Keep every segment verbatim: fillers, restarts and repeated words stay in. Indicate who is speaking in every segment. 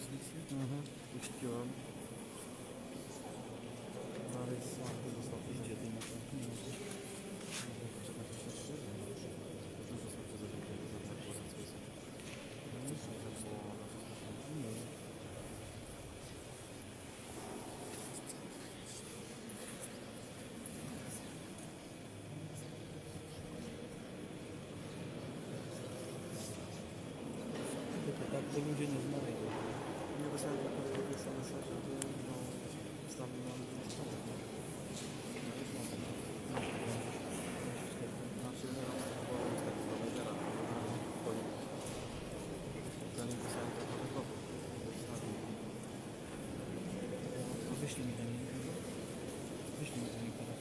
Speaker 1: transmisję?
Speaker 2: Mhm, puściłem. No ale jest słaby, został
Speaker 1: Gdzie ty na to?
Speaker 2: dużo słońca zawiedzenia, za tak było za coś. Nie było na wszystko. Nie.
Speaker 1: Tak, to ludzie nie znajdą.
Speaker 2: Nie dostałem takiego es em es a, żeby no, wstawił nam stronę. Znaczy, nie mam stronę, z takiego ledera, zanim dostałem takiego wykopu.
Speaker 1: A wyślij mi ten link. Wyślij mi ten link teraz.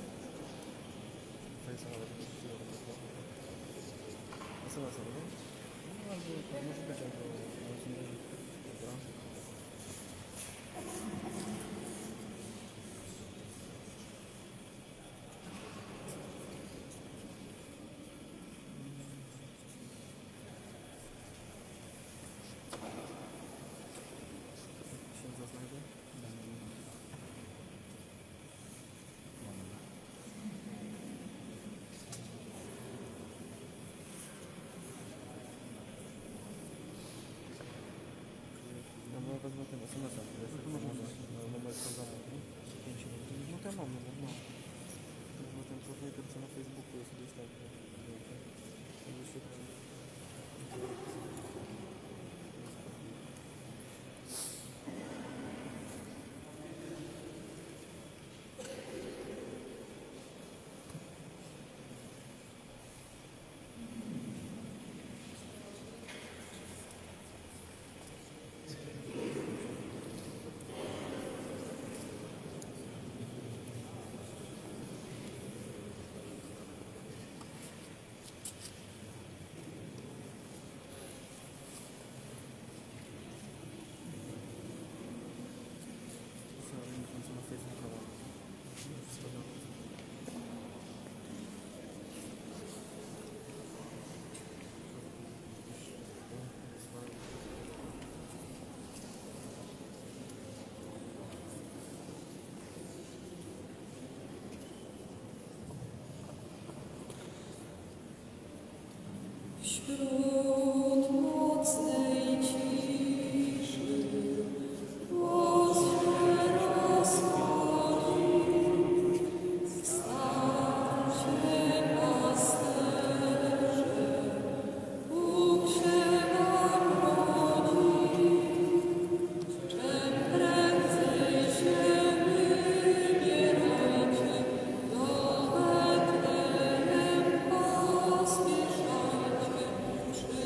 Speaker 2: Face'a nawet nie przyjąłem wykopu. es em es a, nie?
Speaker 1: No albo może być, albo nawet nie leży.
Speaker 2: Dobra. Księdza znajdę? No bo ja wezmę ten es em es a, wiesz, to może numer programu. No to ja mam numer, no. Wezmę ten provider, co na Facebooku jest gdzieś tam. To wyświetlę. Co na Facebooku mam. Wszystko dobrze.
Speaker 3: Wśród mocnej ciszy głos się rozchodzi, starcie pasterze, Bóg się nam rodzi, czym prędzej się wybierajcie, do Betlejem pospieszajcie.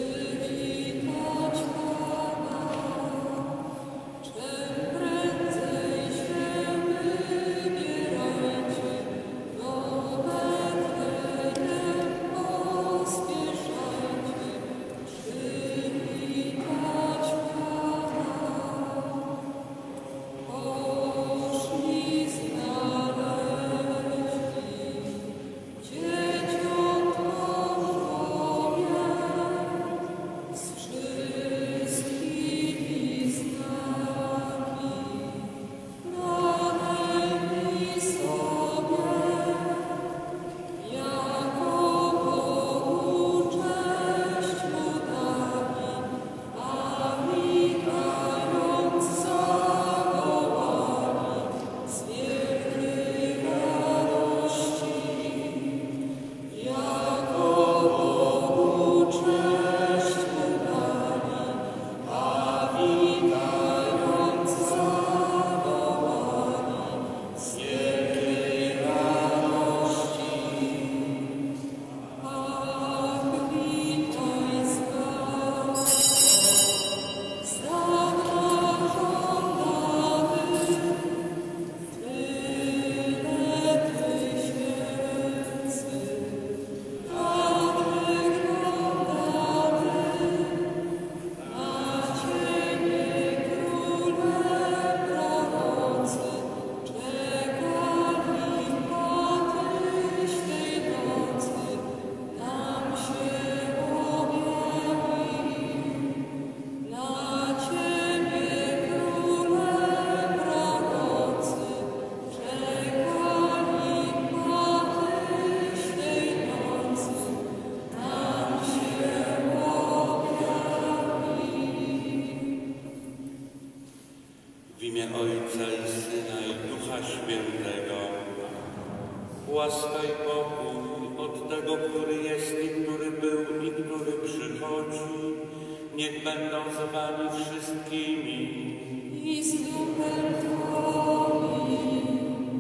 Speaker 4: imię Ojca i Syna i Ducha Świętego. Łaska i pokój od tego, który jest i który był i który przychodzi, niech będą z wami wszystkimi.
Speaker 3: I z duchem Twoim.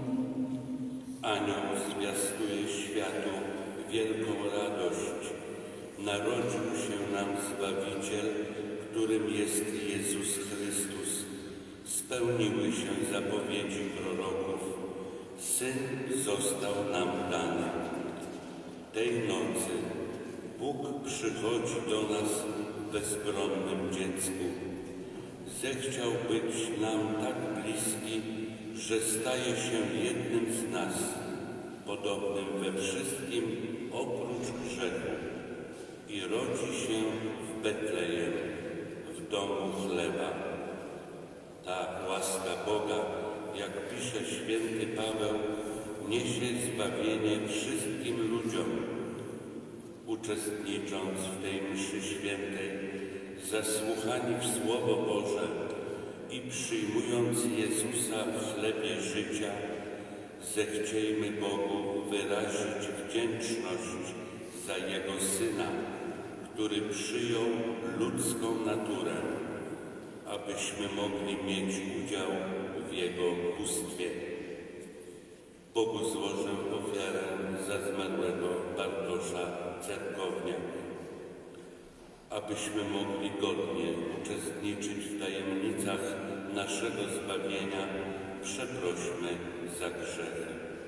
Speaker 4: Anioł zwiastuje światu wielką radość. Narodził się nam Zbawiciel, którym jest Jezus Chrystus. Spełniły się zapowiedzi proroków. Syn został nam dany. Tej nocy Bóg przychodzi do nas w bezbronnym dziecku. Zechciał być nam tak bliski, że staje się jednym z nas, podobnym we wszystkim oprócz grzechu, i rodzi się w Betlejem, w domu chleba. Ta łaska Boga, jak pisze święty Paweł, niesie zbawienie wszystkim ludziom. Uczestnicząc w tej mszy świętej, zasłuchani w Słowo Boże i przyjmując Jezusa w chlebie życia, zechciejmy Bogu wyrazić wdzięczność za Jego Syna, który przyjął ludzką naturę, abyśmy mogli mieć udział w Jego bóstwie. Bogu złożę ofiarę za zmarłego Bartosza Cerkowniak. Abyśmy mogli godnie uczestniczyć w tajemnicach naszego zbawienia, przeprośmy za grzechy.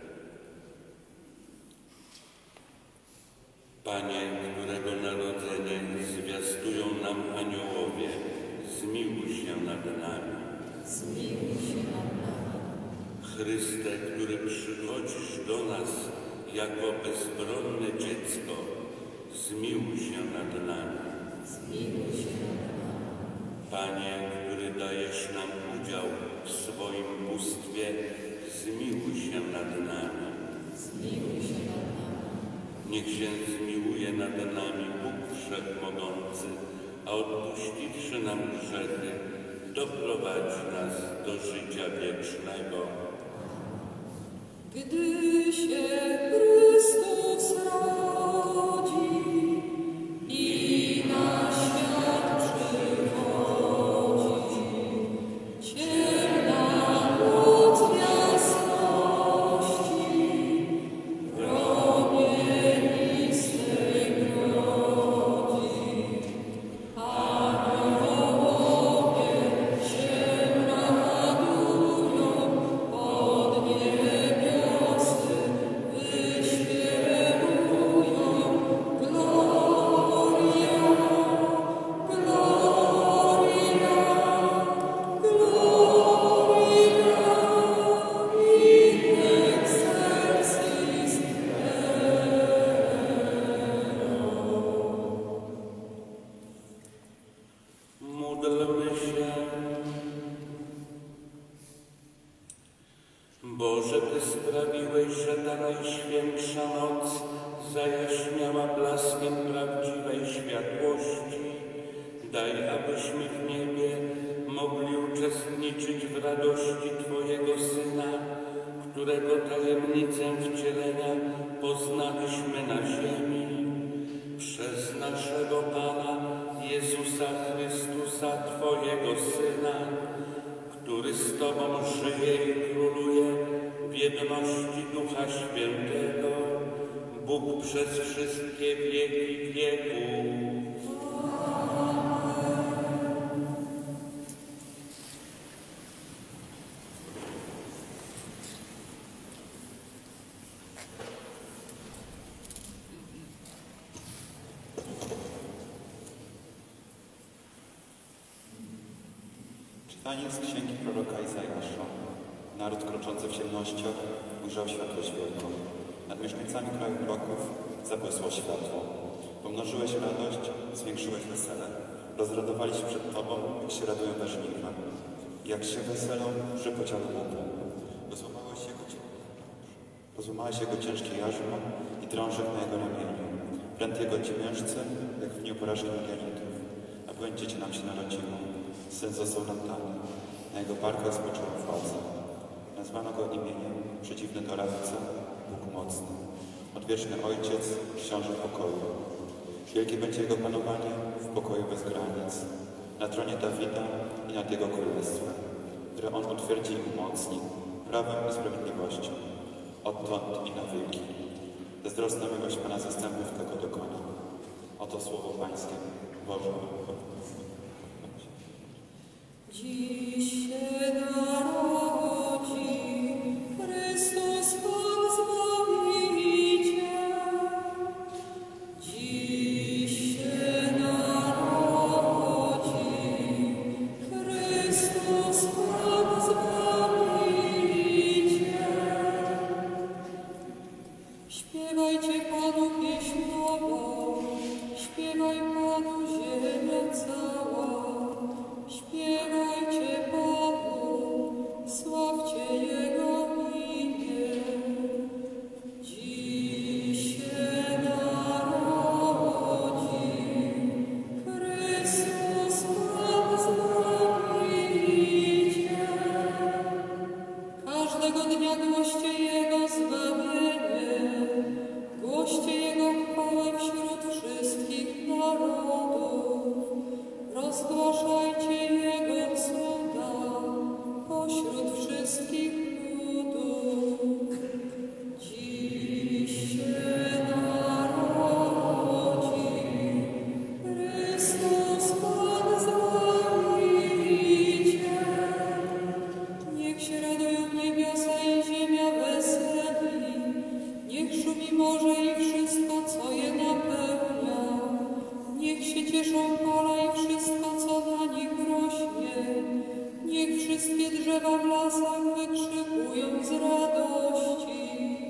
Speaker 4: Panie, którego narodzenie zwiastują nam aniołowie, zmiłuj się nad nami.
Speaker 3: Zmiłuj się nad nami.
Speaker 4: Chryste, który przychodzisz do nas jako bezbronne dziecko, zmiłuj się nad nami.
Speaker 3: Zmiłuj się nad nami.
Speaker 4: Panie, który dajesz nam udział w swoim bóstwie, zmiłuj się nad nami.
Speaker 3: Zmiłuj się nad nami.
Speaker 4: Niech się zmiłuje nad nami Bóg Wszechmogący, a odpuściwszy nam grzechy, doprowadzi nas do życia wiecznego.
Speaker 3: Gdy się Chrystus rodzi i na świat przychodzi, ciemna noc jasności promienistej brodzi. Aniołowie się radują pod niebiosy, wyśpiewują Gloria, Gloria, Gloria in excelsis
Speaker 4: Módlmy się. Boże, Ty sprawiłeś, że ta najświętsza noc zajaśniała blaskiem prawdziwej światłości. Daj, abyśmy w niebie mogli uczestniczyć w radości Twojego Syna, którego tajemnicę wcielenia poznaliśmy na ziemi. Przez naszego Pana Jezusa Chrystusa, Twojego Syna, który z Tobą żyje i króluje w jedności Ducha Świętego, Bóg przez wszystkie wieki wieków.
Speaker 5: Czytanie z księgi proroka Izajasza. Naród kroczący w ciemnościach ujrzał światłość wielką. Nad mieszkańcami kraju mroków zabłysło światło. Pomnożyłeś radość, zwiększyłeś wesele. Rozradowali się przed Tobą, jak się radują we żniwa. Jak się weselą przy podziale łupu. Rozłamałeś jego, rozłamałeś jego ciężkie jarzmo i drążek na jego ramieniu. Pręt jego ciemiężcy, jak w dniu porażki Midianitów. A błędzie nam się narodziło. Syn został nam dany. Na jego barkach spoczyła władza. Nazwano go imieniem przeciwny doradca, Bóg mocny, odwieczny Ojciec, książę pokoju. Wielkie będzie jego panowanie w pokoju bez granic, na tronie Dawida i nad jego królestwem, które on utwierdzi i umocni, prawem i sprawiedliwością, odtąd i na wieki. Zazdrosna miłość Pana zastępów tego dokona. Oto słowo Pańskie. Boże.
Speaker 3: Dziś się narodzi Chrystus Pan Zbawiciel. Dziś się narodzi Chrystus Pan Zbawiciel. Śpiewajcie Panu pieśń nową, śpiewaj Panu ziemia cała. Śpiewajcie Panu, sławcie Jego imię. Dziś się narodzi Chrystus Pan Zbawiciel. Każdego dnia głoście Jego zbawienie, głoście Jego chwałę wśród wszystkich narodów. Rozgłaszajcie Jego cuda pośród wszystkich ludów. Dziś się narodzi Chrystus Pan Zbawiciel. Niech się radują niebiosa i ziemia weseli, niech szumi morze i wszystko, co je napełnia. Niech się cieszą pola i wszystko, co na nich rośnie. Niech wszystkie drzewa w lasach wykrzykują z radości.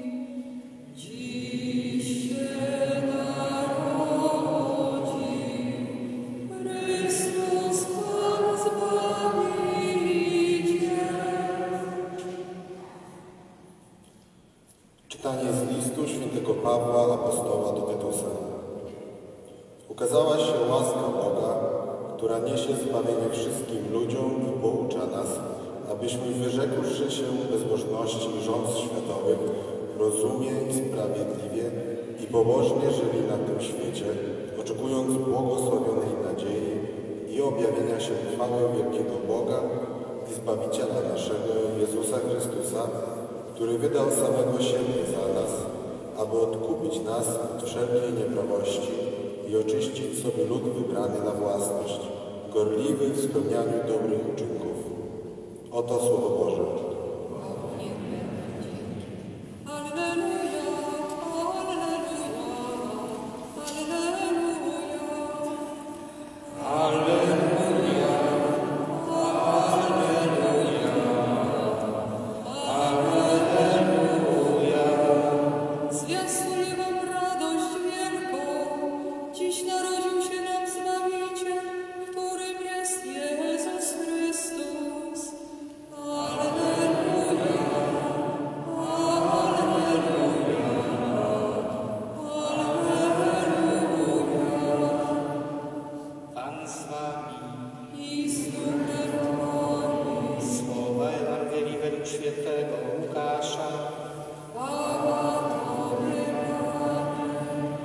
Speaker 3: Dziś się narodzi Chrystus Pan Zbawiciel.
Speaker 6: Czytanie z listu świętego Pawła, apostoła do Tytusa. Ukazała się łaska Boga, która niesie zbawienie wszystkim ludziom i poucza nas, abyśmy wyrzekłszy się bezbożności rządz światowych, rozumnie i sprawiedliwie i pobożnie żyli na tym świecie, oczekując błogosławionej nadziei i objawienia się chwały wielkiego Boga i Zbawiciela naszego Jezusa Chrystusa, który wydał samego siebie za nas, aby odkupić nas od wszelkiej nieprawości i oczyścić sobie lud wybrany na własność, gorliwy w spełnianiu dobrych uczynków. Oto Słowo Boże.
Speaker 3: Alleluja, alleluja, alleluja.
Speaker 4: Alleluja, alleluja, alleluja.
Speaker 3: Zwiastuję wam radość wielką. Dziś narodził się nam Zbawiciel, którym jest Jezus Chrystus. Alleluja, alleluja, alleluja.
Speaker 1: Pan z wami.
Speaker 3: I z duchem Twoim.
Speaker 1: Słowa Ewangelii według świętego Łukasza.
Speaker 3: Chwała Tobie, Panie.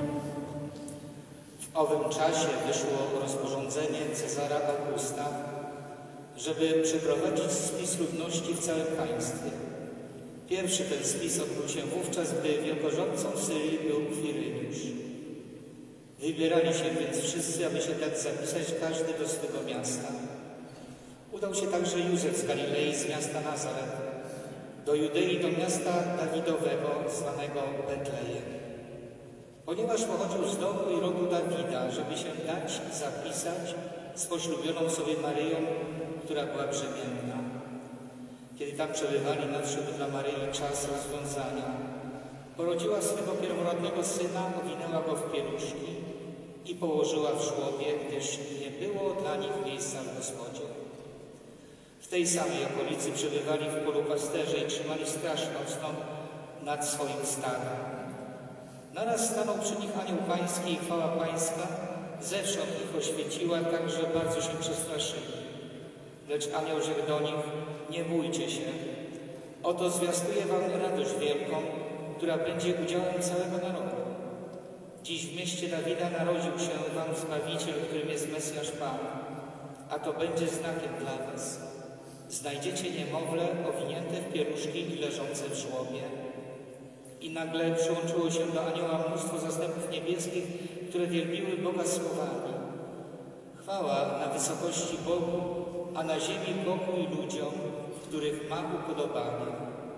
Speaker 1: W owym czasie wyszło rozporządzenie Cezara Augusta, żeby przeprowadzić spis ludności w całym państwie. Pierwszy ten spis odbył się wówczas, gdy wielkorządcą Syrii był Kwiryniusz. Wybierali się więc wszyscy, aby się tak zapisać, każdy do swego miasta. Udał się także Józef z Galilei, z miasta Nazaret, do Judei, do miasta Dawidowego, zwanego Betlejem. Ponieważ pochodził z domu i rodu Dawida, żeby się dać zapisać z poślubioną sobie Maryją, która była brzemienna. Kiedy tam przebywali, nadszedł dla Maryi czas rozwiązania. Porodziła swego pierworodnego syna, owinęła go w pieluszki i położyła w żłobie, gdyż nie było dla nich miejsca w Gospodzie. W tej samej okolicy przebywali w polu pasterze i trzymali straż nocną nad swoim stadem. Naraz stanął przy nich anioł pański i chwała pańska zewsząd ich oświeciła, tak że bardzo się przestraszyli. Lecz anioł rzekł do nich: nie bójcie się. Oto zwiastuję wam radość wielką, która będzie udziałem całego narodu. Dziś w mieście Dawida narodził się wam Zbawiciel, którym jest Mesjasz Pan. A to będzie znakiem dla was. Znajdziecie niemowlę owinięte w pieluszki i leżące w żłobie. I nagle przyłączyło się do anioła mnóstwo zastępów niebieskich, które wielbiły Boga słowami: chwała na wysokości Bogu, a na ziemi pokój ludziom, w których ma upodobanie.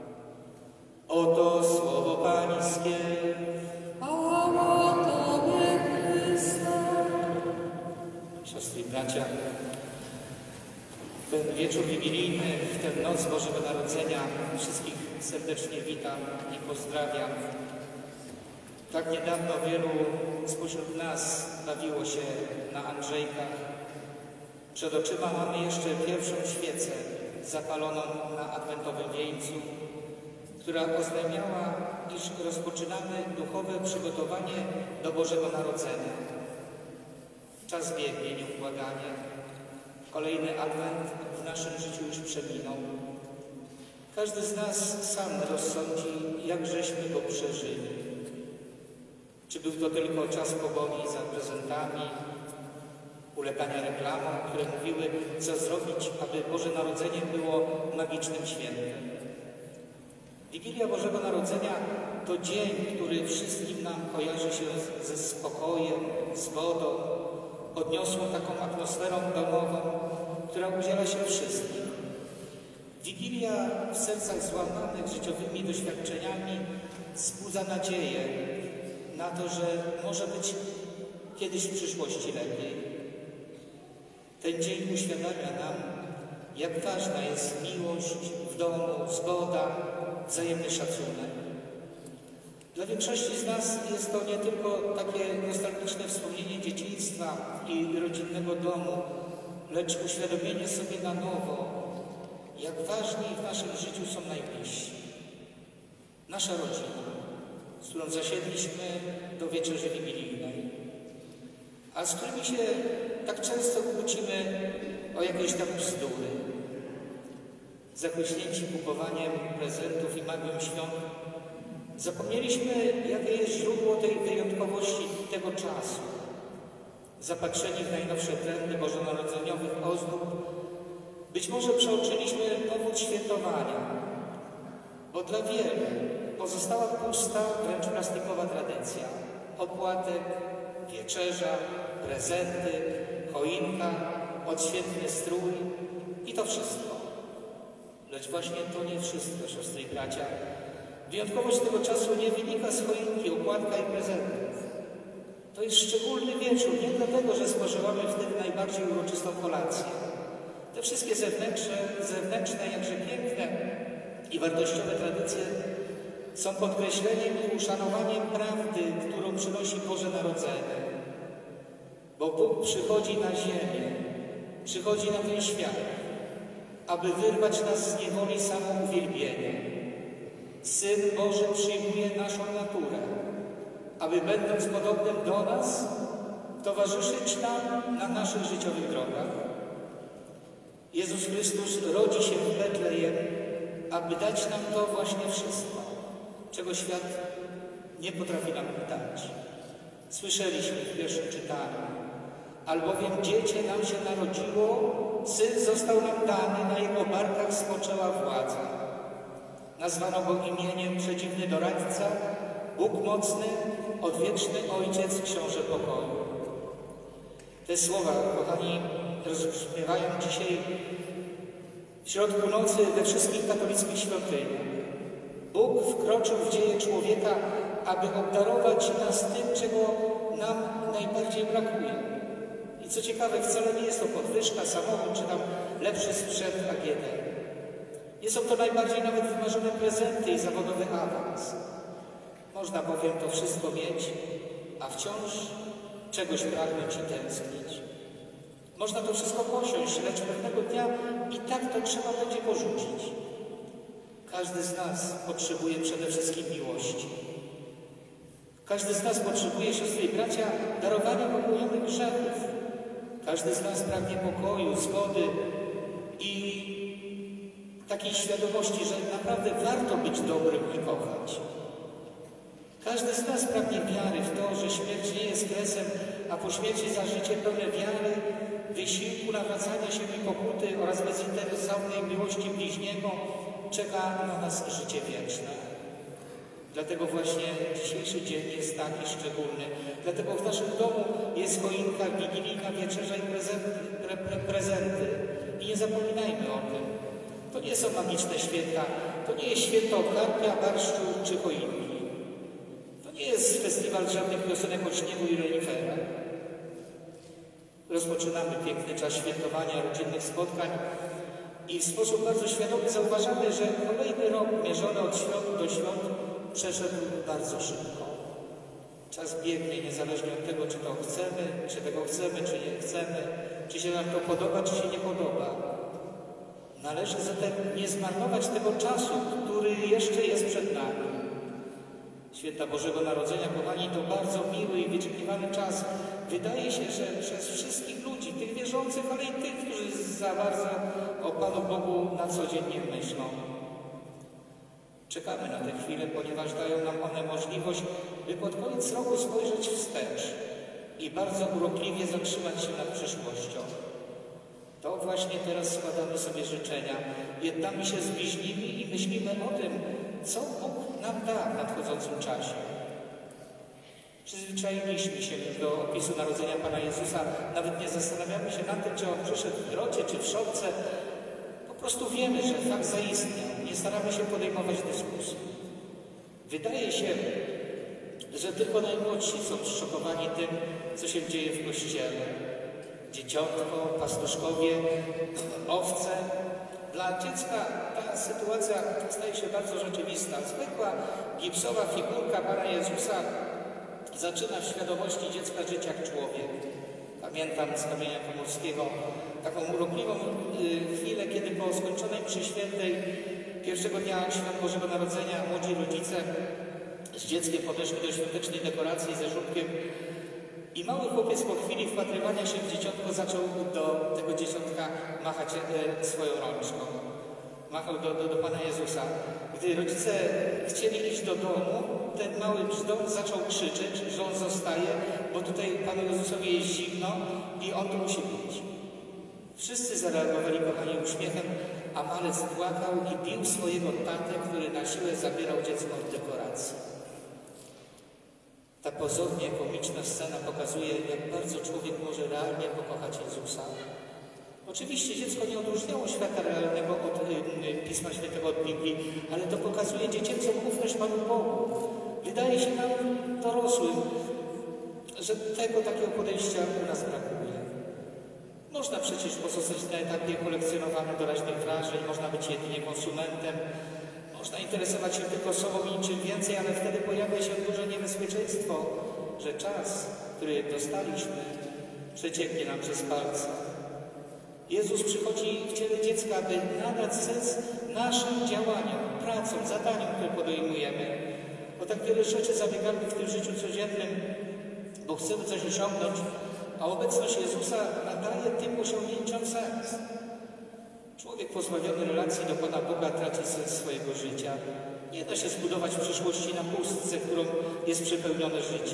Speaker 1: Oto słowo Pańskie.
Speaker 3: Chwała Tobie, Chryste.
Speaker 1: Siostry i bracia, w ten wieczór wigilijny, w tę noc Bożego Narodzenia wszystkich serdecznie witam i pozdrawiam. Tak niedawno wielu spośród nas bawiło się na Andrzejkach. Przed oczyma mamy jeszcze pierwszą świecę zapaloną na adwentowym wieńcu, która oznajmiała, iż rozpoczynamy duchowe przygotowanie do Bożego Narodzenia. Czas biegnie nieubłaganie. Kolejny adwent w naszym życiu już przeminął. Każdy z nas sam rozsądzi, jak żeśmy go przeżyli. Czy był to tylko czas pogoni za prezentami, ulegania reklamom, które mówiły, co zrobić, aby Boże Narodzenie było magicznym świętem. Wigilia Bożego Narodzenia to dzień, który wszystkim nam kojarzy się ze spokojem, z wodą, podniosłą taką atmosferą domową, która udziela się wszystkim. Wigilia w sercach złamanych życiowymi doświadczeniami wzbudza nadzieję na to, że może być kiedyś w przyszłości lepiej. Ten dzień uświadamia nam, jak ważna jest miłość w domu, zgoda, wzajemny szacunek. Dla większości z nas jest to nie tylko takie nostalgiczne wspomnienie dzieciństwa i rodzinnego domu, lecz uświadomienie sobie na nowo, jak ważni w naszym życiu są najbliżsi. Nasza rodzina, z którą zasiedliśmy do wieczerzy wigilijnej, a z którymi się tak często kłócimy o jakieś tam bzdury. Zachłyśnięci kupowaniem prezentów i magią świąt, zapomnieliśmy, jakie jest źródło tej wyjątkowości tego czasu. Zapatrzeni w najnowsze trendy bożonarodzeniowych ozdób, być może przeoczyliśmy powód świętowania, bo dla wielu pozostała pusta, wręcz plastikowa tradycja. Opłatek, wieczerza, prezenty, choinka, odświętny strój i to wszystko. Lecz właśnie to nie wszystko, siostry i bracia. Wyjątkowość tego czasu nie wynika z choinki, opłatka i prezentów. To jest szczególny wieczór, nie dlatego, że spożywamy wtedy najbardziej uroczystą kolację. Te wszystkie zewnętrzne, zewnętrzne, jakże piękne i wartościowe tradycje są podkreśleniem i uszanowaniem prawdy, którą przynosi Boże Narodzenie. Bo Bóg przychodzi na ziemię, przychodzi na ten świat, aby wyrwać nas z niewoli samouwielbienia. Syn Boży przyjmuje naszą naturę, aby będąc podobnym do nas, towarzyszyć nam na naszych życiowych drogach. Jezus Chrystus rodzi się w Betlejem, aby dać nam to właśnie wszystko, czego świat nie potrafi nam dać. Słyszeliśmy w pierwszym czytaniu: albowiem dziecię nam się narodziło, syn został nam dany, na jego barkach spoczęła władza. Nazwano go imieniem Przedziwny Doradca, Bóg Mocny, Odwieczny Ojciec, Książę Pokoju. Te słowa, kochani, rozbrzmiewają dzisiaj w środku nocy we wszystkich katolickich świątyniach. Bóg wkroczył w dzieje człowieka, aby obdarować nas tym, czego nam najbardziej brakuje. I co ciekawe, wcale nie jest to podwyżka, samochód czy tam lepszy sprzęt A G D. Nie są to najbardziej nawet wymarzone prezenty i zawodowy awans. Można bowiem to wszystko mieć, a wciąż czegoś pragnąć i tęsknić. Można to wszystko posiąść, lecz pewnego dnia i tak to trzeba będzie porzucić. Każdy z nas potrzebuje przede wszystkim miłości. Każdy z nas potrzebuje, siostry i bracia, darowania popełnionych grzechów. Każdy z nas pragnie pokoju, zgody i takiej świadomości, że naprawdę warto być dobrym i kochać. Każdy z nas pragnie wiary w to, że śmierć nie jest kresem, a po śmierci za życie pełne wiary, wysiłku, nawracania się i pokuty oraz bezinteresownej miłości bliźniego czeka na nas życie wieczne. Dlatego właśnie dzisiejszy dzień jest taki szczególny. Dlatego w naszym domu jest choinka, wigilijna wieczerza i prezenty, pre, pre, prezenty. I nie zapominajmy o tym. To nie są magiczne święta. To nie jest święto karpia, barszczu czy choinki. To nie jest festiwal żadnych piosenek o śniegu i reniferach. Rozpoczynamy piękny czas świętowania rodzinnych spotkań i w sposób bardzo świadomy zauważamy, że kolejny rok mierzony od świąt do świąt przeszedł bardzo szybko. Czas biegnie niezależnie od tego, czy to chcemy, czy tego chcemy, czy nie chcemy, czy się nam to podoba, czy się nie podoba. Należy zatem nie zmarnować tego czasu, który jeszcze jest przed nami. Święta Bożego Narodzenia, kochani, to bardzo miły i wyczekiwany czas. Wydaje się, że przez wszystkich ludzi, tych wierzących, ale i tych, którzy za bardzo o Panu Bogu na co dzień nie myślą. Czekamy na te chwile, ponieważ dają nam one możliwość, by pod koniec roku spojrzeć wstecz i bardzo urokliwie zatrzymać się nad przyszłością. To właśnie teraz składamy sobie życzenia, jednamy się z bliźnimi i myślimy o tym, co Bóg nam da w nadchodzącym czasie. Przyzwyczailiśmy się już do opisu narodzenia Pana Jezusa, nawet nie zastanawiamy się nad tym, czy On przyszedł w grocie, czy w szopce. Po prostu wiemy, że fakt zaistniał. Nie staramy się podejmować dyskusji. Wydaje się, że tylko najmłodsi są zszokowani tym, co się dzieje w Kościele. Dzieciątko, pastuszkowie, owce. Dla dziecka ta sytuacja staje się bardzo rzeczywista. Zwykła gipsowa figurka Pana Jezusa zaczyna w świadomości dziecka żyć jak człowiek. Pamiętam z Kamienia Pomorskiego taką urokliwą y, chwilę, kiedy po skończonej mszy świętej pierwszego dnia Świąt Bożego Narodzenia młodzi rodzice z dzieckiem podeszli do świątecznej dekoracji ze żółtkiem i mały chłopiec po chwili wpatrywania się w dzieciątko zaczął do tego dzieciątka machać e, swoją rączką. Machał do, do, do Pana Jezusa. Gdy rodzice chcieli iść do domu, ten mały brzdąc zaczął krzyczeć, że on zostaje, bo tutaj Panu Jezusowi jest zimno i on tu musi być. Wszyscy zareagowali, kochani, uśmiechem, a malec płakał i bił swojego tatę, który na siłę zabierał dziecko od dekoracji. Ta pozornie komiczna scena pokazuje, jak bardzo człowiek może realnie pokochać Jezusa. Oczywiście dziecko nie odróżniało świata realnego od y, Pisma Świętego, od Biblii, ale to pokazuje dziecięcą ufność Panu Bogu. Wydaje się nam dorosłym, że tego takiego podejścia u nas brakuje. Można przecież pozostać na etapie kolekcjonowania doraźnych wrażeń, można być jedynie konsumentem, można interesować się tylko sobą i niczym więcej, ale wtedy pojawia się duże niebezpieczeństwo, że czas, który dostaliśmy, przecieknie nam przez palce. Jezus przychodzi w ciele dziecka, aby nadać sens naszym działaniom, pracom, zadaniom, które podejmujemy. O tak wiele rzeczy zabiegamy w tym życiu codziennym, bo chcemy coś osiągnąć, a obecność Jezusa nadaje tym osiągnięciom sens. Człowiek pozbawiony relacji do Pana Boga traci sens swojego życia. Nie da się zbudować w przyszłości na pustce, którą jest przepełnione życie.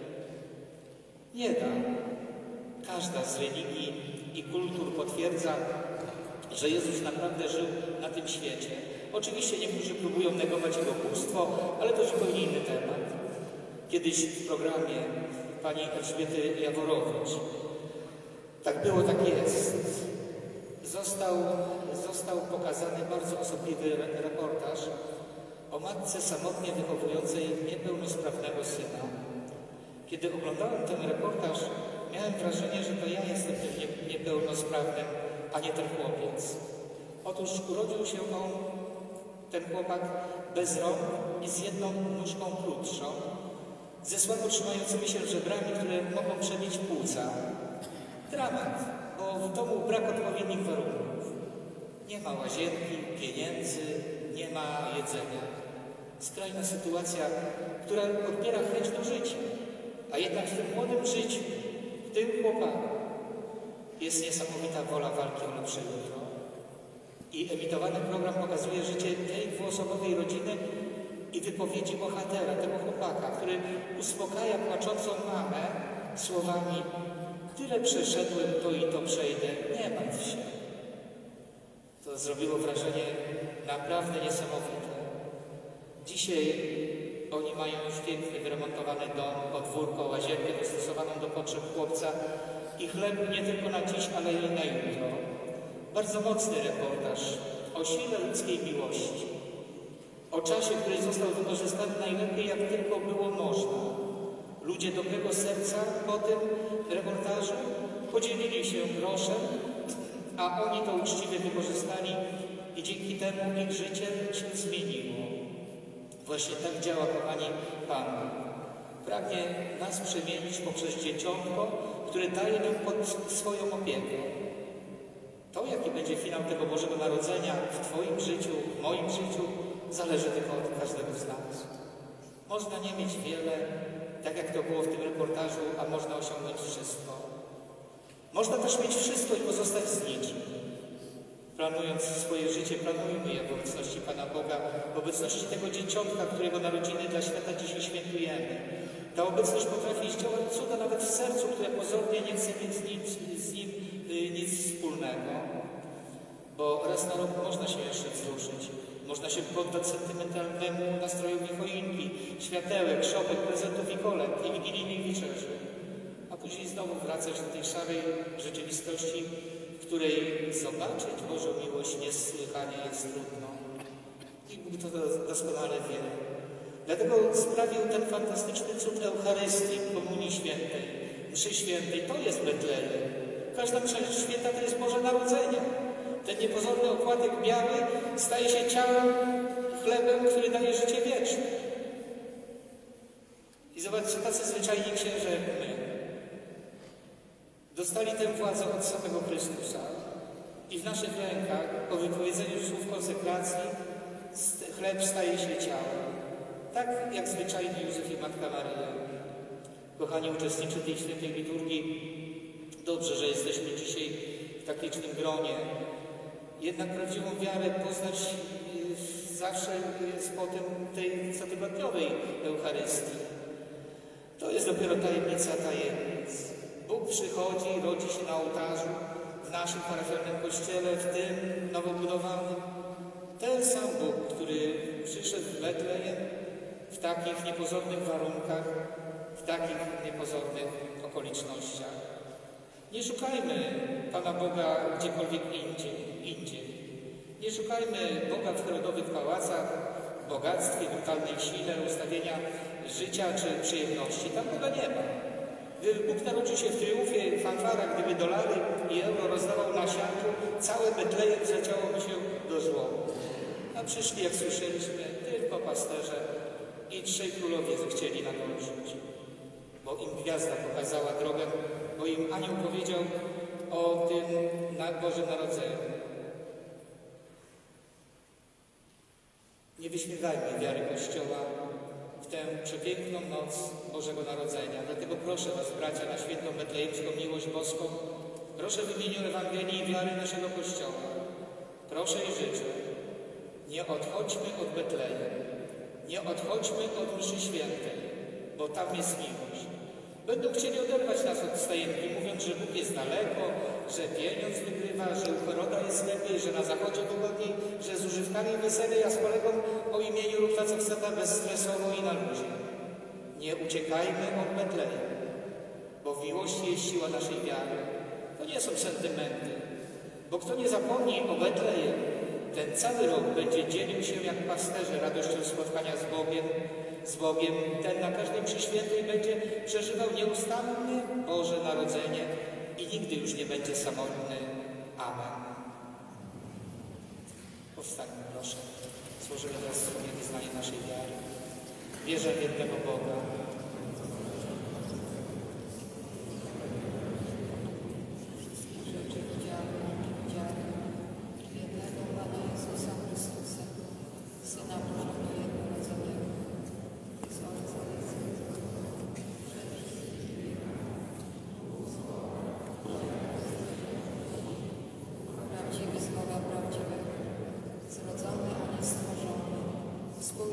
Speaker 1: Nie da. Każda z religii i kultur potwierdza, że Jezus naprawdę żył na tym świecie. Oczywiście niektórzy próbują negować Jego bóstwo, ale to zupełnie inny temat. Kiedyś w programie pani Elżbiety Jaworowicz, tak było, tak jest, został, został pokazany bardzo osobliwy reportaż o matce samotnie wychowującej niepełnosprawnego syna. Kiedy oglądałem ten reportaż, miałem wrażenie, że to ja jestem tym niepełnosprawnym, a nie ten chłopiec. Otóż urodził się on, ten chłopak, bez rąk i z jedną nóżką krótszą, ze słabo trzymającymi się żebrami, które mogą przebić płuca. Dramat, bo w domu brak odpowiednich warunków. Nie ma łazienki, pieniędzy, nie ma jedzenia. Skrajna sytuacja, która odbiera chęć do życia. A jednak w tym młodym życiu, w tym chłopaku jest niesamowita wola walki o lepsze jutro. I emitowany program pokazuje życie tej dwuosobowej rodziny i wypowiedzi bohatera, tego chłopaka, który uspokaja płaczącą mamę słowami: tyle przeszedłem, to i to przejdę, nie martw się. To zrobiło wrażenie naprawdę niesamowite. Dzisiaj oni mają już pięknie wyremontowany dom, podwórko, łazienkę dostosowaną do potrzeb chłopca i chleb nie tylko na dziś, ale i na jutro. Bardzo mocny reportaż o sile ludzkiej miłości, o czasie, który został wykorzystany najlepiej, jak tylko było można. Ludzie dobrego serca po tym reportażu podzielili się groszem, a oni to uczciwie wykorzystali i dzięki temu ich życie się zmieniło. Właśnie tak działa, kochani, Pan. Pragnie nas przemienić poprzez dzieciątko, które daje nam pod swoją opiekę. To, jaki będzie finał tego Bożego Narodzenia w Twoim życiu, w moim życiu, zależy tylko od każdego z nas. Można nie mieć wiele, tak jak to było w tym reportażu, a można osiągnąć wszystko. Można też mieć wszystko i pozostać z niczym. Planując swoje życie, planujmy je w obecności Pana Boga, w obecności tego dzieciątka, którego narodziny dla świata dzisiaj świętujemy. Ta obecność potrafi zdziałać cuda nawet w sercu, które pozornie nie chce mieć z nim, z nim y, nic wspólnego. Bo raz na rok można się jeszcze wzruszyć. Można się poddać sentymentalnemu nastrojowi choinki, światełek, szopek, prezentów i kolęd i wigilijnej wieczerzy. A później znowu wracać do tej szarej rzeczywistości, w której zobaczyć Bożą miłość niesłychanie jest trudno. I Bóg to doskonale wie. Dlatego sprawił ten fantastyczny cud Eucharystii, Komunii Świętej, Mszy Świętej. To jest Betlejem. Każda msza święta to jest Boże Narodzenie. Ten niepozorny okładek biały staje się ciałem, chlebem, który daje życie wieczne. I zobaczcie, tacy zwyczajni księże jak my dostali tę władzę od samego Chrystusa i w naszych rękach, po wypowiedzeniu słów konsekracji, chleb staje się ciałem. Tak jak zwyczajny Józef i Matka Maryja. Kochani uczestnicy tej świętej liturgii, dobrze, że jesteśmy dzisiaj w tak licznym gronie. Jednak prawdziwą wiarę poznać zawsze jest potem tej cotygodniowej Eucharystii. To jest dopiero tajemnica tajemnic. Bóg przychodzi, rodzi się na ołtarzu, w naszym parafialnym kościele, w tym nowobudowanym. Ten sam Bóg, który przyszedł w Betlejem w takich niepozornych warunkach, w takich niepozornych okolicznościach. Nie szukajmy Pana Boga gdziekolwiek indziej. indziej. Nie szukajmy Boga w herodowych pałacach, bogactwie, brutalnej sile, ustawienia życia czy przyjemności. Tam Boga nie ma. Gdyby Bóg narodził się w triumfie, fanfarach, gdyby dolary i euro rozdawał na sianku, całe Betlejem zleciałoby się do żłobu. A przyszli, jak słyszeliśmy, tylko pasterze i trzej królowie chcieli nadążyć. Bo im gwiazda pokazała drogę, bo im anioł powiedział o tym Bożym Narodzeniu. Nie wyśmiewajmy wiary Kościoła w tę przepiękną noc Bożego Narodzenia. Dlatego proszę Was, bracia, na świętą betlejemską miłość boską, proszę w imieniu Ewangelii i wiary naszego Kościoła. Proszę i życzę, nie odchodźmy od Betlejem, nie odchodźmy od mszy świętej, bo tam jest miłość. Będą chcieli oderwać nas od stajenki, mówiąc, że Bóg jest daleko, że pieniądz wygrywa, że u Heroda jest lepiej, że na zachodzie wygodniej, że z używkami weselej, a z kolegą o imieniu lub ta co chce bezstresowo i na luzie. Nie uciekajmy od Betlejem, bo w miłości jest siła naszej wiary. To nie są sentymenty, bo kto nie zapomni o Betlejem, ten cały rok będzie dzielił się jak pasterze radością spotkania z Bogiem, z Bogiem. Ten na każdej mszy świętej będzie przeżywał nieustanne Boże Narodzenie i nigdy już nie będzie samotny. Amen. Powstańmy, proszę. Złożymy teraz sobie wyznanie naszej wiary. Wierzę w jednego Boga.
Speaker 3: Rzeczy widziałem, widziałem jednego Pana Jezusa Chrystusa, Syna Bożego jednorodzonego, z Ojca i Syna. Prawdziwy z Boga prawdziwego.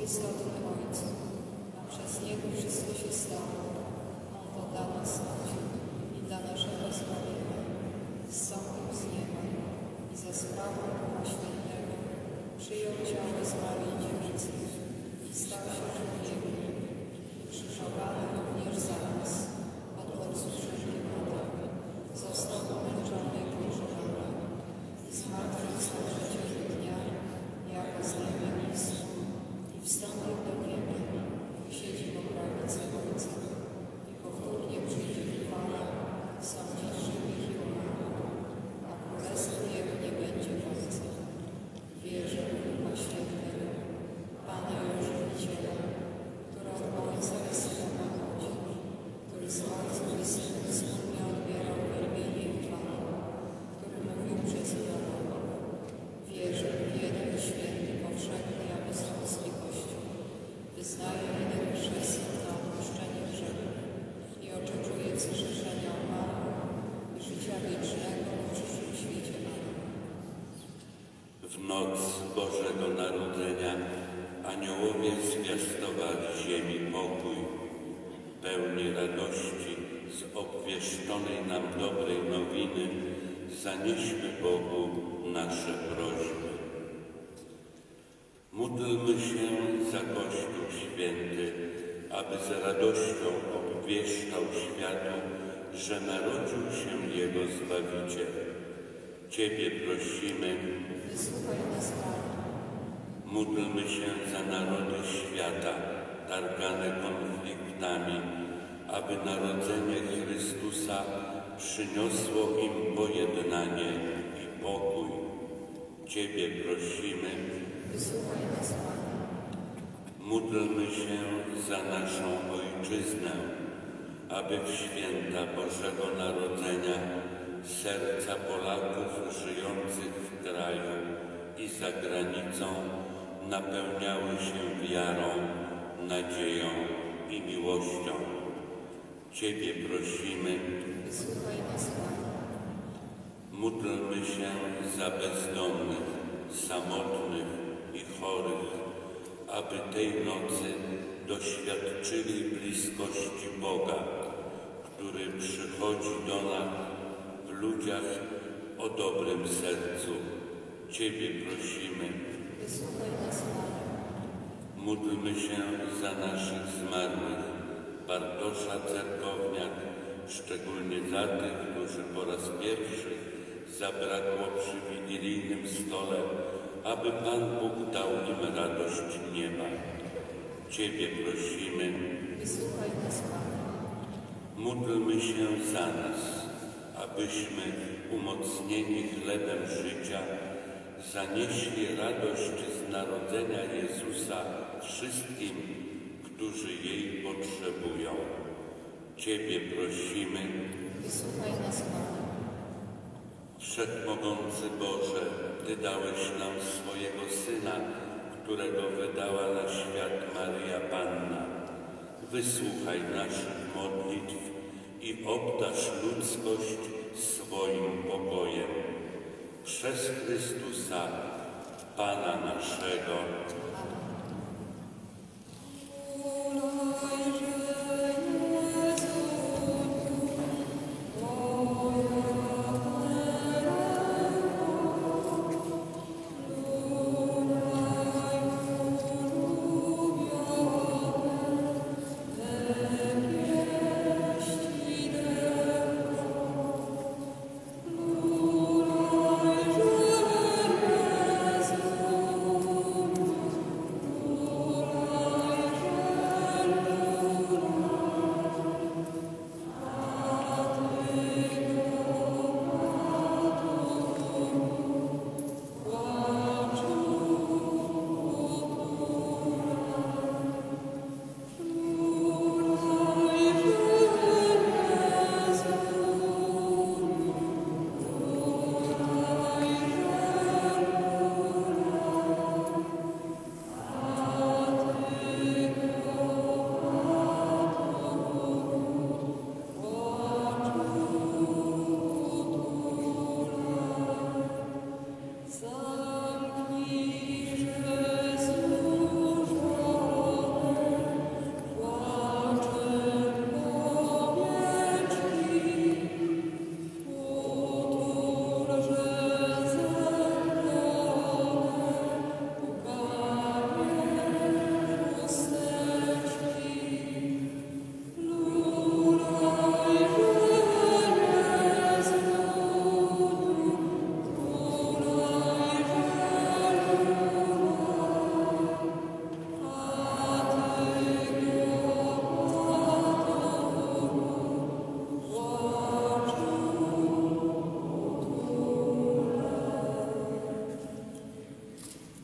Speaker 3: istotny Ojcu, a przez Niego wszystko się stało. On to dla nas chodził i dla naszego zbawienia zstąpił z nieba i za sprawą Ducha Świętego przyjął ciało zmarłej dziewicy i stał się człowiekiem, ukrzyżowany również za nas, od ojców wszelkie podały, został umęczony i pogrzebiony i zmartwychwstał trzeciego dnia, jako znamię listu, i wstąpił do nieba, i siedzi po prawicy Ojca, i powtórnie przyjdzie w chwale, sądzić żywych i umarłych, a królestwo Jego nie będzie końca. Wierzę w Ducha Świętego, Pana i Ożywiciela, który od Ojca i Syna pochodzi, który z Ojcem i Synem wspólnie odbierał wielbienie i chwałę, który mówił przez proroków. Wierzę w jeden święty, powszechny i apostolski Kościół. Wyznaję jeden chrzest na odpuszczenie grzechów i oczekuję zgrzeszenia umarłych i życia wiecznego w przyszłym świecie. Amen.
Speaker 4: W noc Bożego Narodzenia aniołowie zwiastowali ziemi pokój. Pełni radości z obwieszczonej nam dobrej nowiny zanieśmy Bogu nasze prośby. Módlmy się za Kościół Święty, aby z radością obwieszczał światu, że narodził się Jego Zbawiciel. Ciebie prosimy,
Speaker 3: Wysłuchaj nas, Panie.
Speaker 4: módlmy się za narody świata, targane konfliktami, aby narodzenie Chrystusa przyniosło im pojednanie i pokój. Ciebie prosimy,
Speaker 3: Wysłuchaj nas, Panie.
Speaker 4: módlmy się za naszą Ojczyznę, aby w święta Bożego Narodzenia serca Polaków żyjących w kraju i za granicą napełniały się wiarą, nadzieją i miłością. Ciebie prosimy,
Speaker 3: Wysłuchaj nas, Panie.
Speaker 4: módlmy się za bezdomnych, samotnych i chorych, aby tej nocy doświadczyli bliskości Boga, który przychodzi do nas w ludziach o dobrym sercu. Ciebie prosimy,
Speaker 3: Wysłuchaj nas, Panie.
Speaker 4: módlmy się za naszych zmarłych, Bartosza Cerkowniak, szczególnie za tych, którzy po raz pierwszy zabrakło przy wigilijnym stole, aby Pan Bóg dał im radość nieba. Ciebie prosimy,
Speaker 3: Wysłuchaj nas, Panie.
Speaker 4: módlmy się za nas, abyśmy umocnieni chlebem życia zanieśli radość z narodzenia Jezusa wszystkim, którzy jej potrzebują. Ciebie prosimy,
Speaker 3: Wysłuchaj nas, Panie.
Speaker 4: Wszechmogący Boże, Ty dałeś nam swojego Syna, którego wydała na świat Maryja Panna. Wysłuchaj naszych modlitw i obdarz ludzkość swoim pokojem. Przez Chrystusa, Pana naszego.
Speaker 3: Jezu,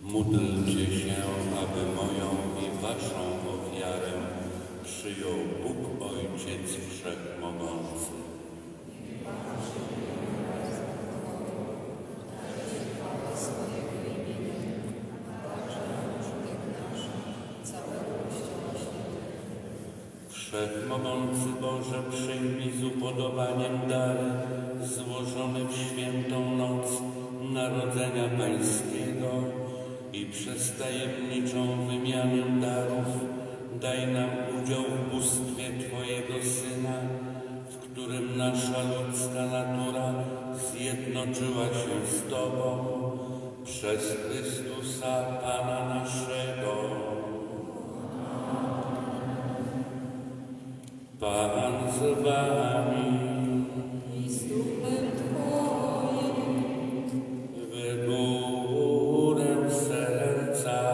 Speaker 4: Módlcie się, aby moją i waszą ofiarę przyjął Bóg Ojciec Wszechmogący. Wszechmogący Boże, przyjmij z upodobaniem dary złożone w świętą noc Narodzenia Pańskiego i przez tajemniczą wymianę darów daj nam udział w bóstwie Twojego Syna, w którym nasza ludzka natura zjednoczyła się z Tobą przez Chrystusa Pana naszego. Pan z wami.
Speaker 3: I z duchem Twoim.
Speaker 4: W górę serca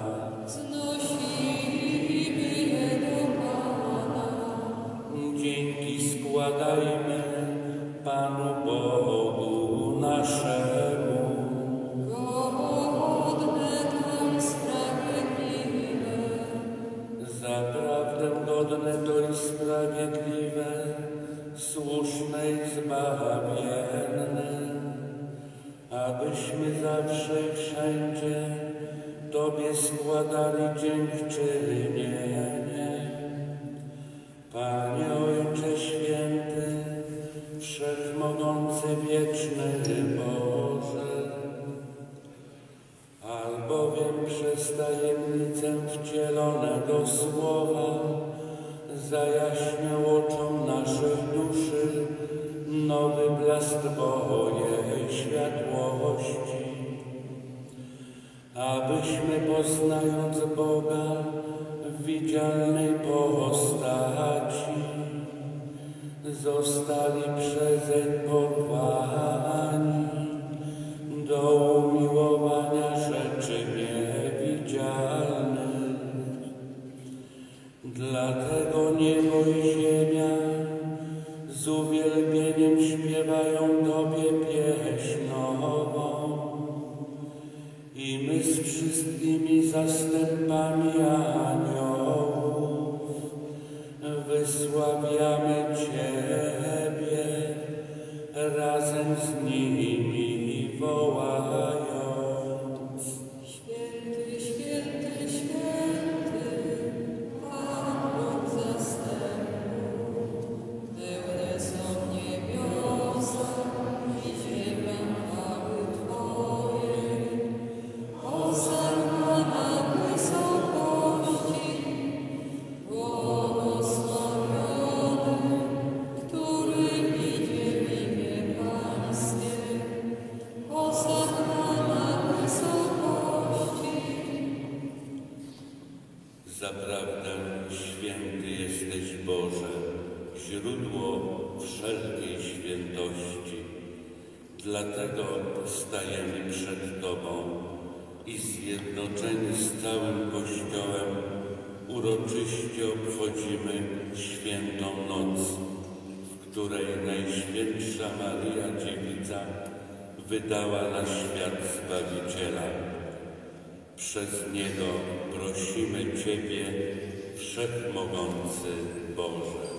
Speaker 3: Znosimy je do Pana.
Speaker 4: dzięki składajmy Panu Bogu naszemu.
Speaker 3: Godne tam sprawiedliwe.
Speaker 4: Zaprawdę godne to i sprawiedliwe, słuszne i zbawienne, abyśmy zawsze i wszędzie Tobie składali dziękczynienie. Panie Ojcze Święty, Wszechmogący Wieczny Boże, albowiem przez tajemnicę wcielonego Słowa zajaśniał oczom naszej duszy nowy blask Twojej światłości, abyśmy poznając Boga w widzialnej postaci zostali przezeń porwani do umiłowania rzeczy niewidzialnych. Dlatego niebo i ziemia z uwielbieniem śpiewają Tobie pieśń nową i my z wszystkimi zastępami aniołów wysławiamy Ciebie razem z nimi wołając:
Speaker 3: Święty, święty, święty, Pan Bóg zastępów. Pełne są niebiosa i ziemia chwały Twojej. Hosanna na wysokości, błogosławiony, który idzie w imię Pańskie. Hosanna na wysokości.
Speaker 4: Zaprawdę święty jesteś Boże, źródło wszelkiej świętości. Dlatego stajemy przed Tobą i zjednoczeni z całym Kościołem uroczyście obchodzimy świętą noc, w której Najświętsza Maryja Dziewica wydała na świat Zbawiciela. Przez Niego prosimy Ciebie, Wszechmogący Boże.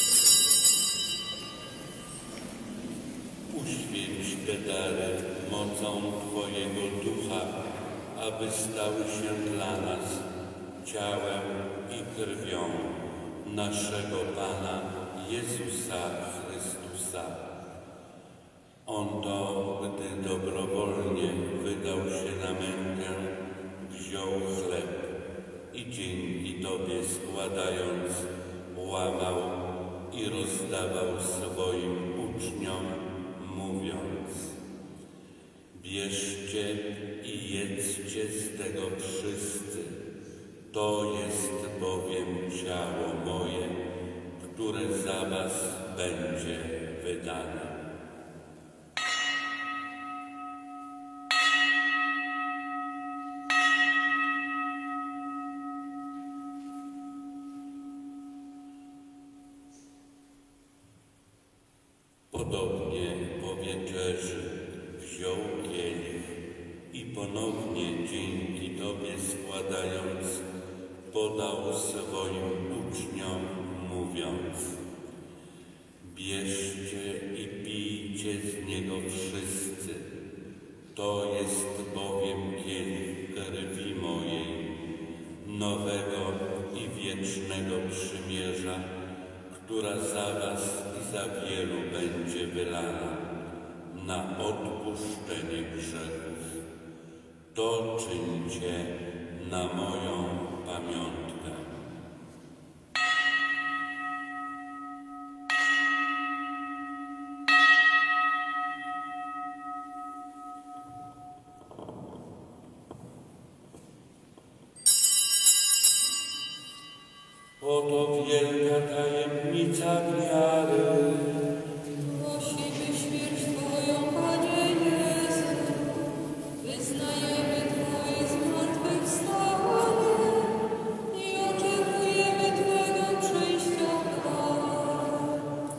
Speaker 4: Uświęć te dary mocą Twojego Ducha, aby stały się dla nas ciałem i krwią naszego Pana Jezusa Chrystusa. On to, gdy dobrowolnie wydał się na mękę, wziął chleb i dzięki Tobie składając, łamał i rozdawał swoim uczniom, mówiąc: bierzcie i jedzcie z tego wszyscy, to jest bowiem ciało moje, które za was będzie wydane. Podobnie po wieczerzy wziął kielich i ponownie dzięki Tobie składając, podał swoim uczniom, mówiąc: bierzcie i pijcie z niego wszyscy, to jest bowiem kielich krwi mojej, nowego i wiecznego przymierza, która za was i za wielu będzie wylana na odpuszczenie grzechów. To czyńcie na moją pamiątkę. Oto wielka tajemnica wiary.
Speaker 3: Głosimy śmierć Twoją, Panie Jezu, wyznajemy Twoje zmartwychwstanie i oczekujemy Twego przyjścia w chwale.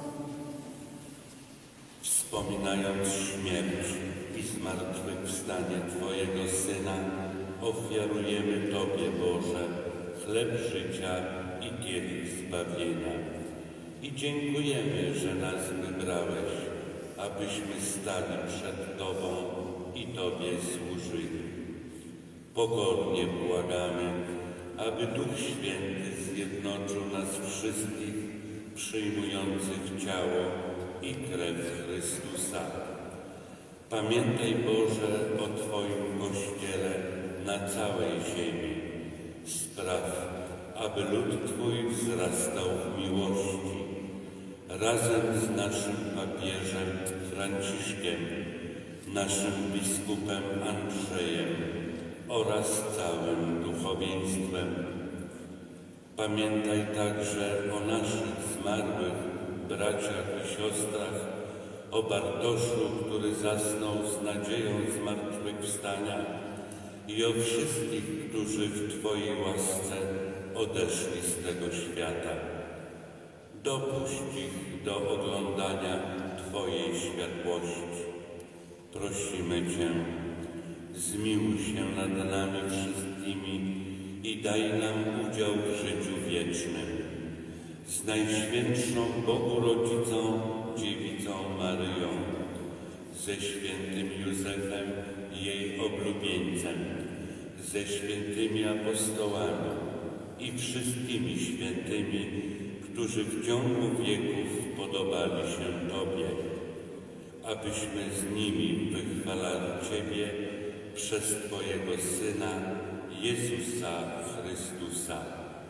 Speaker 4: Wspominając śmierć i zmartwychwstanie Twojego Syna, ofiarujemy Tobie, Boże, chleb życia i kielich zbawienia. I dziękujemy, że nas wybrałeś, abyśmy stali przed Tobą i Tobie służyli. Pokornie błagamy, aby Duch Święty zjednoczył nas wszystkich przyjmujących ciało i krew Chrystusa. Pamiętaj, Boże, o Twoim Kościele na całej ziemi. Spraw, aby lud Twój wzrastał w miłości, razem z naszym papieżem Franciszkiem, naszym biskupem Andrzejem oraz całym duchowieństwem. Pamiętaj także o naszych zmarłych braciach i siostrach, o Bartoszu, który zasnął z nadzieją zmartwychwstania, i o wszystkich, którzy w Twojej łasce odeszli z tego świata. Dopuść ich do oglądania Twojej światłości. Prosimy Cię, zmiłuj się nad nami wszystkimi i daj nam udział w życiu wiecznym. Z Najświętszą Bogu Rodzicą, Dziewicą Maryją, ze świętym Józefem, jej oblubieńcem, ze świętymi apostołami i wszystkimi świętymi, którzy w ciągu wieków podobali się Tobie, abyśmy z nimi wychwalali Ciebie przez Twojego Syna, Jezusa Chrystusa.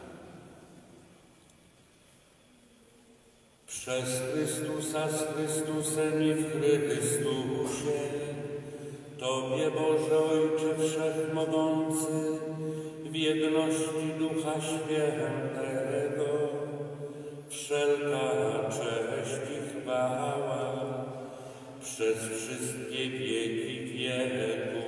Speaker 4: Przez Chrystusa, z Chrystusem i w Chrystusie, Tobie, Boże Ojcze Wszechmogący, w jedności Ducha Świętego, wszelka cześć i chwała przez wszystkie wieki wieków.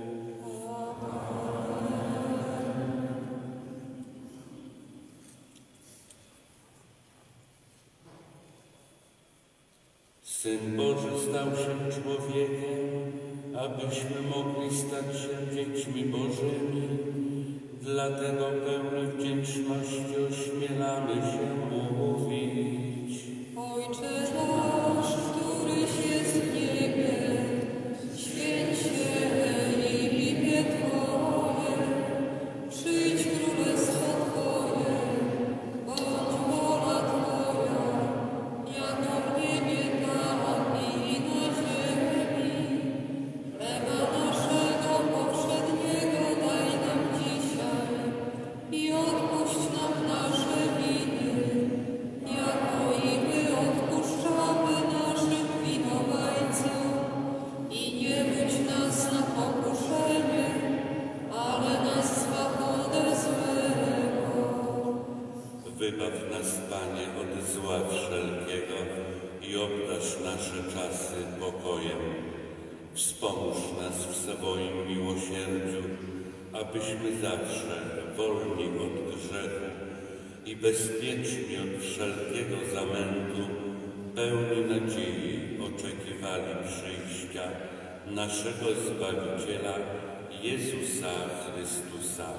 Speaker 4: Syn Boży stał się człowiekiem, abyśmy mogli stać się dziećmi Bożymi. Dlatego pełni wdzięczności ośmielamy się mówić:
Speaker 3: Ojcze nasz, któryś jest w niebie, święć się imię Twoje, przyjdź królestwo Twoje, bądź wola Twoja, jako w niebie, tak i na ziemi. Chleba naszego powszedniego daj nam dzisiaj i odpuść nam nasze winy, jako i my odpuszczamy naszym winowajcom. I nie wódź nas na pokuszenie, ale nas zbaw ode złego.
Speaker 4: Wybaw nas, Panie, od zła wszelkiego i obdarz nasze czasy pokojem. Wspomóż nas w swoim miłosierdziu, abyśmy zawsze wolni od grzechu i bezpieczni od wszelkiego zamętu, pełni nadziei oczekiwali przyjścia naszego Zbawiciela Jezusa Chrystusa.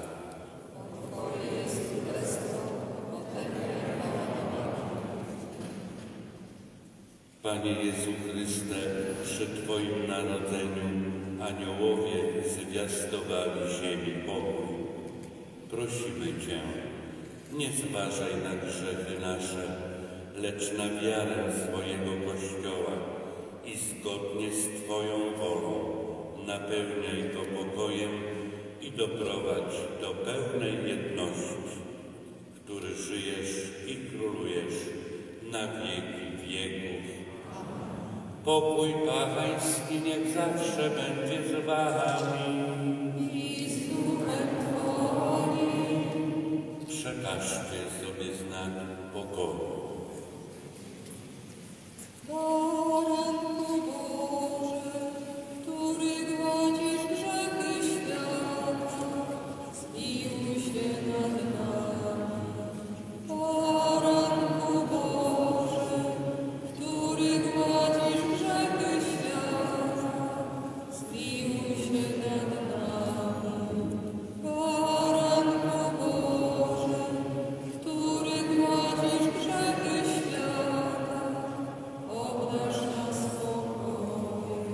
Speaker 4: Panie Jezu Chryste, przy Twoim narodzeniu aniołowie zwiastowali ziemi pokój. Prosimy Cię, nie zważaj na grzechy nasze, lecz na wiarę swojego Kościoła i zgodnie z Twoją wolą napełniaj go pokojem i doprowadź do pełnej jedności, który żyjesz i królujesz na wieki wieków. Pokój Pański niech zawsze będzie z Wami.
Speaker 3: I z duchem Twoim.
Speaker 4: Przekażcie sobie znak pokoju.
Speaker 3: Baranku Boże, który gładzisz grzechy świata, zmiłuj się nad nami. Baranku Boże, który gładzisz grzechy świata, zmiłuj się nad nami. Baranku Boże, który gładzisz grzechy świata, obdarz nas pokojem.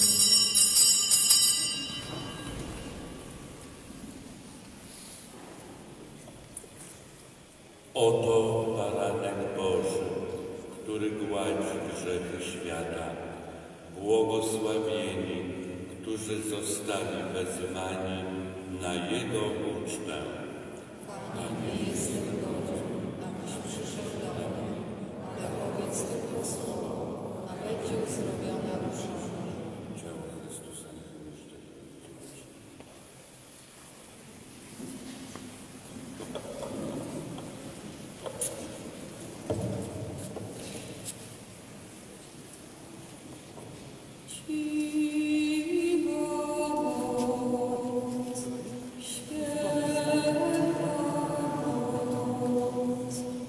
Speaker 4: Oto baranek Boży, który gładzi grzechy świata. Błogosławieni, którzy zostali wezwani na Jego ucztę.
Speaker 3: Nie jestem godzien, abyś przyszedł do mnie, ale powiedz tylko słowo, a będzie uzdrowiona dusza moja.
Speaker 4: Ciało Chrystusa niech jeszcze.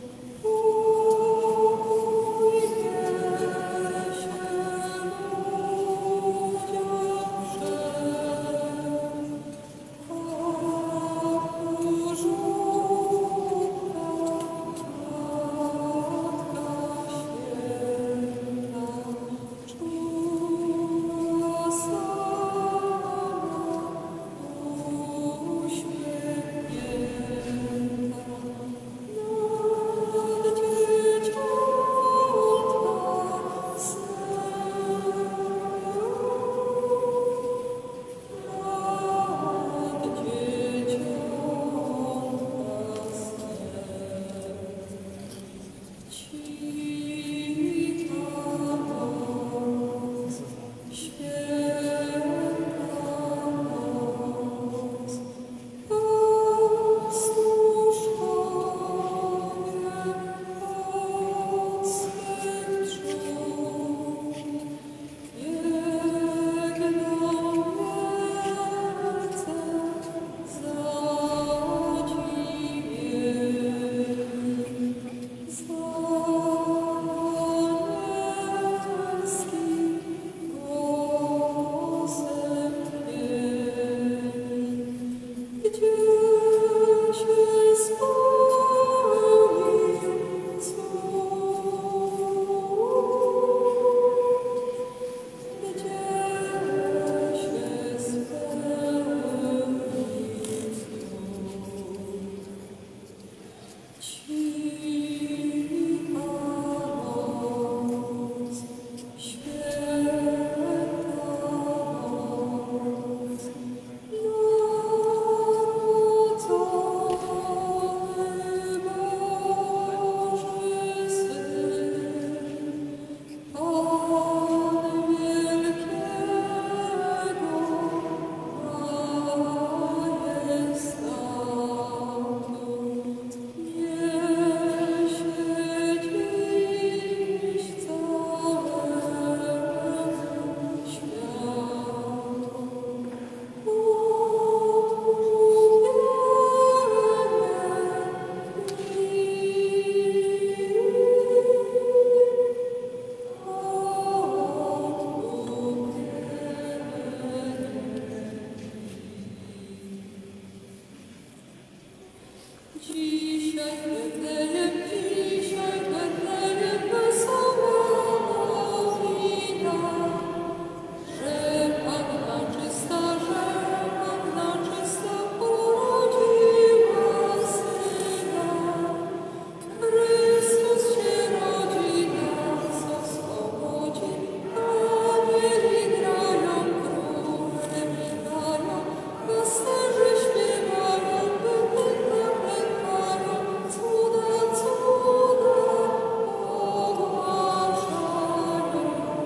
Speaker 3: Święta noc, Dzisiaj Betlejem, dzisiaj Betlejem wesoła nowina, że Panna czysta, że Panna czysta urodziła Syna. Chrystus się rodzi, nas oswobodzi, anieli grają, króle witają, pasterze śpiewają, Betlejem pękają, cuda, cuda ogłaszają.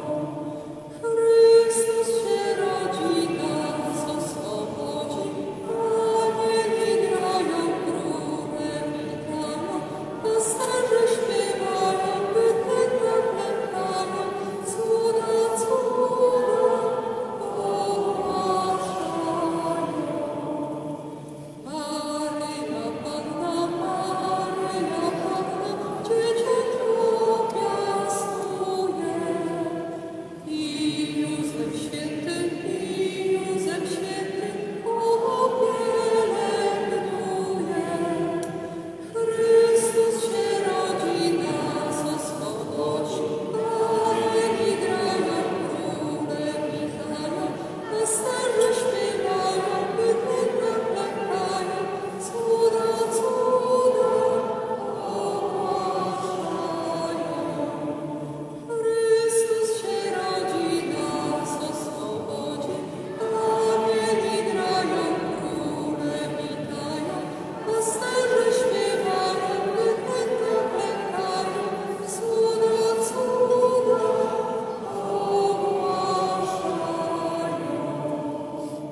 Speaker 3: Chrystus się rodzi, nas oswobodzi, anieli grają, króle witają, pasterze śpiewają, Betlejem pękają, cuda, cuda ogłaszają. Maryja Panna, Maryja Panna, dzieciętko piastuje. I Józef Święty, i Józef Święty pielęgnuje. Chrystus się rodzi, nas oswobodzi, anieli grają, króle witają, pasterze śpiewają, Betlejem pękają, cuda, cuda ogłaszają. Chrystus się rodzi, nas oswobodzi, anieli grają, króle witają, pasterze śpiewają, Betlejem pękają, cuda, cuda ogłaszają.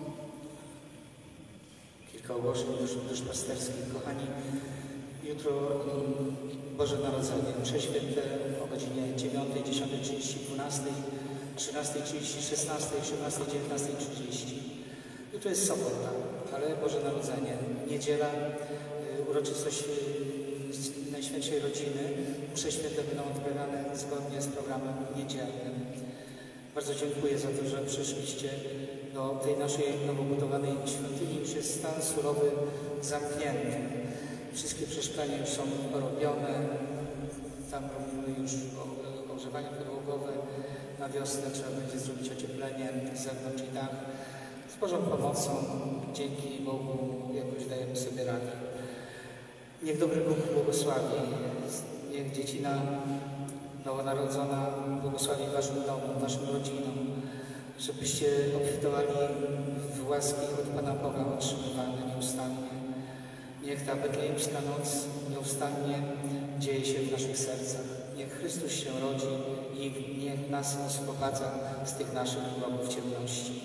Speaker 1: Kilka ogłoszeń dusz, duszpasterskich. Kochani, jutro mm, Boże Narodzenie, msze święte o godzinie dziewiątej, dziesiątej trzydzieści, dwunastej, trzynastej trzydzieści, szesnastej, osiemnastej, dziewiętnastej trzydzieści. Jutro jest sobota, ale Boże Narodzenie, niedziela, y, uroczystość y, Najświętszej Rodziny. Msze święte będą odprawiane zgodnie z programem niedzielnym. Bardzo dziękuję za to, że przyszliście do tej naszej nowo budowanej świątyni. Już jest stan surowy zamknięty. Wszystkie przeszklenia już są porobione. Tam robimy już o- ogrzewanie podłogowe. Na wiosnę trzeba będzie zrobić ocieplenie z zewnątrz i dach. Z Bożą pomocą, dzięki Bogu, jakoś dajemy sobie radę. Niech dobry Bóg błogosławi. Niech dziecina nowonarodzona błogosławi waszym domom, waszym rodzinom, żebyście obfitowali w łaski od Pana Boga otrzymywane nieustannie. Niech ta betlejemska noc nieustannie dzieje się w naszych sercach. Niech Chrystus się rodzi i niech nas oswobadza z tych naszych grobów ciemności.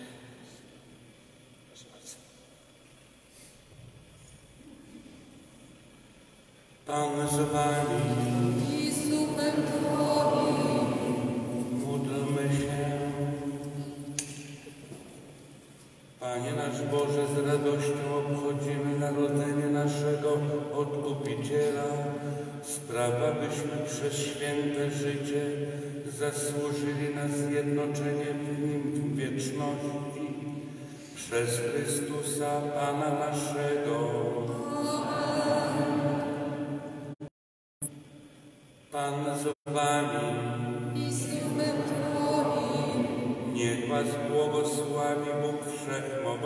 Speaker 1: Proszę bardzo.
Speaker 4: Pan z wami,
Speaker 3: I z duchem Twoim.
Speaker 4: módlmy się. Panie nasz Boże, z radością obchodzimy narodzenie naszego Odkupiciela. Sprawa, byśmy przez święte życie zasłużyli na zjednoczenie w Nim w wieczności. Przez Chrystusa Pana naszego. Pan z wami.
Speaker 3: I z duchem Twoim.
Speaker 4: Niech was błogosławi Bóg Wszechmogący,